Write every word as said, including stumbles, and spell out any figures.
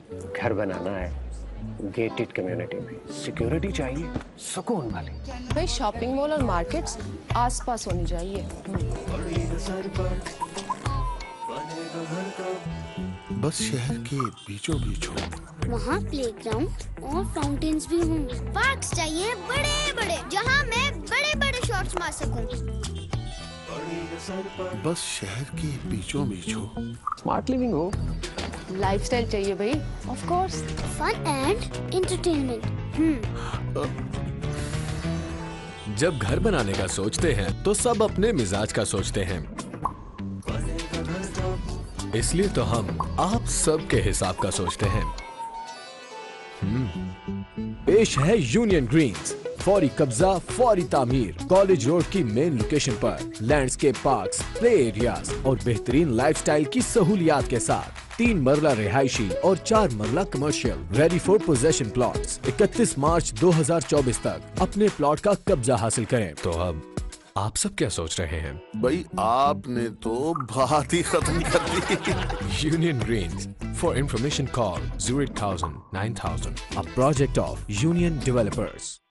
घर बनाना है, gated community में, सिक्योरिटी चाहिए, सुकून वाली। भाई शॉपिंग मॉल और मार्केट्स आसपास होनी चाहिए। बस शहर के बीचों बीच हो, वहाँ प्लेग्राउंड और फाउंटेन्स भी हों। पार्क्स चाहिए बड़े बड़े, जहाँ मैं बड़े बड़े शॉट्स मार सकूं। बस शहर के बीचों बीच हो। स्मार्ट लिविंग हो। लाइफस्टाइल चाहिए भाई, of course. Fun and entertainment. जब घर बनाने का सोचते हैं तो सब अपने मिजाज का सोचते हैं, इसलिए तो हम आप सब के हिसाब का सोचते हैं। पेश है यूनियन ग्रीन्स, फौरी कब्जा फौरी तामीर, कॉलेज रोड की मेन लोकेशन पर लैंडस्केप पार्क्स, प्ले एरियाज और बेहतरीन लाइफस्टाइल की सहूलियात के साथ तीन मरला रिहायशी और चार मरला commercial ready for possession plots. इकतीस मार्च दो हज़ार चौबीस तक अपने प्लॉट का कब्जा हासिल करें। तो अब आप सब क्या सोच रहे हैं? भाई आपने तो बात ही खत्म कर दी। Union Greens, for information call zero eight thousand nine thousand, a project of Union developers.